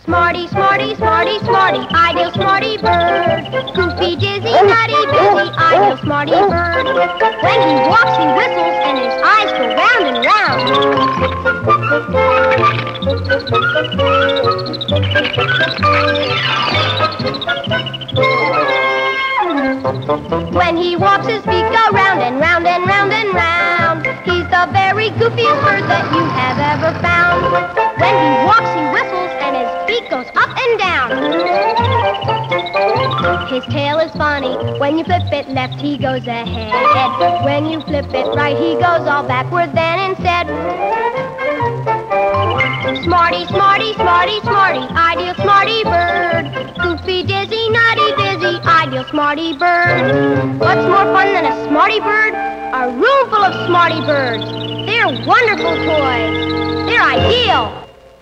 Smarty, Smarty, Smarty, Smarty, ideal Smarty bird. Goofy, dizzy, nutty, busy, ideal Smarty bird. When he walks, he whistles, and his eyes go round and round. When he walks, his feet go round and round and round and round. He's the very goofiest bird that you have ever found. When he walks, he whistles, and his feet goes up and down. His tail is funny. When you flip it left, he goes ahead. When you flip it right, he goes all backward then instead. Smarty, Smarty, Smarty, Smarty, ideal Smarty bird. Goofy, dizzy, nutty, busy, ideal Smarty bird. What's more fun than a Smarty bird? A room full of Smarty birds. They're wonderful toys. They're ideal.